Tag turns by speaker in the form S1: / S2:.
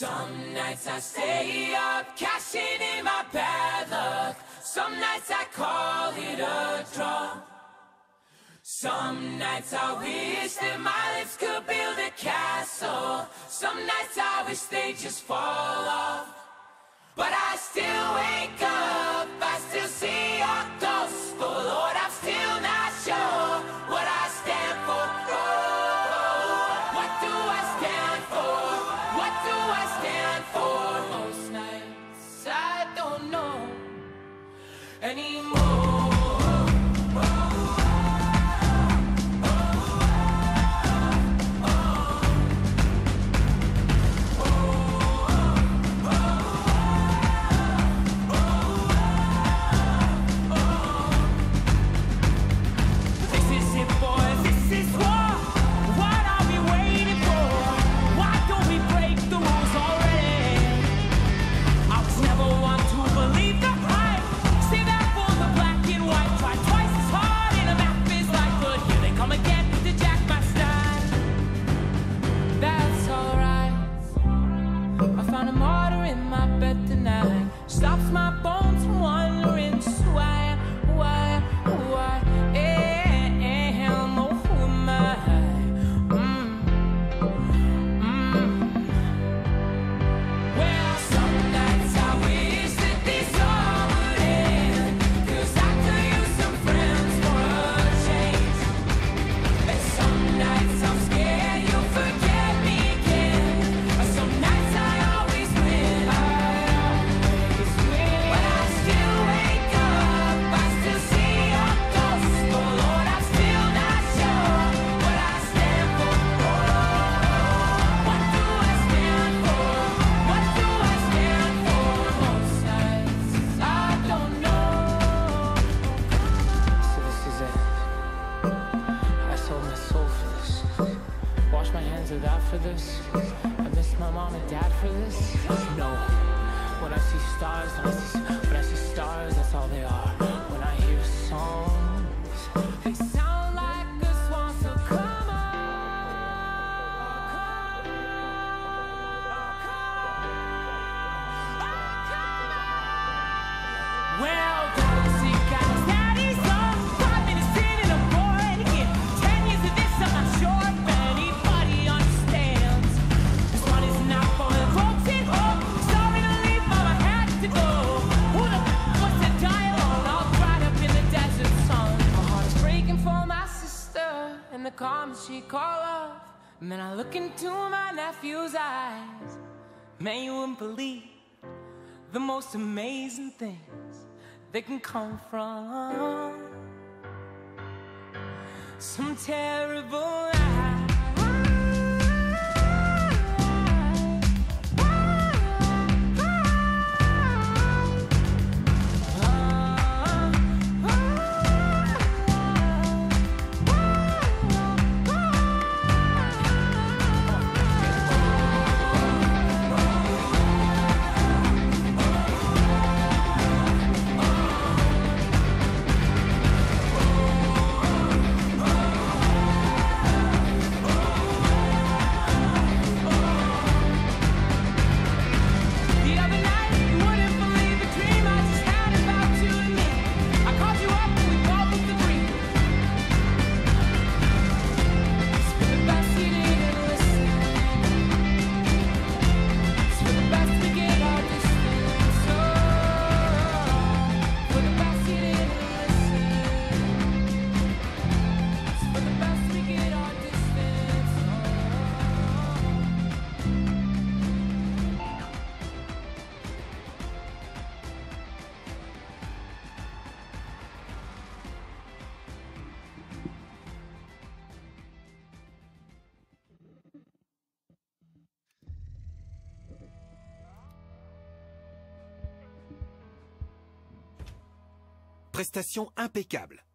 S1: Some nights I stay up, cashing in my bad luck. Some nights I call it a draw. Some nights I wish that my lips could build a castle. Some nights I wish they just fall off. But I still wake up, I still see your ghost. Oh Lord, I'm still not sure what I stand for. Oh, what do I stand for? What do I stand for? Most nights I don't know anymore. Stops my bones from wondering why am oh, who am I? Well, some nights I wish that this all would end, 'cause I could use some friends for a change. And some nights I'm scared you'll forget me again. Some nights I always win. For this, I miss my mom and dad for this. No, when I see stars, when I see stars, that's all they are. When I hear songs, they sound like a swan. So come on, well, don't see guys that is on 5 minutes sitting a boy again. 10 years of this, I'm not sure if anybody understands. This one is not for the folks at home. Sorry to leave, mom, I had to go. Who the what's the dialogue? All dried up in the desert sun. My heart is breaking for my sister, and the comments she called off. And then I look into my nephew's eyes. Man, you wouldn't believe the most amazing things that can come from some terrible lie.
S2: Prestation impeccable.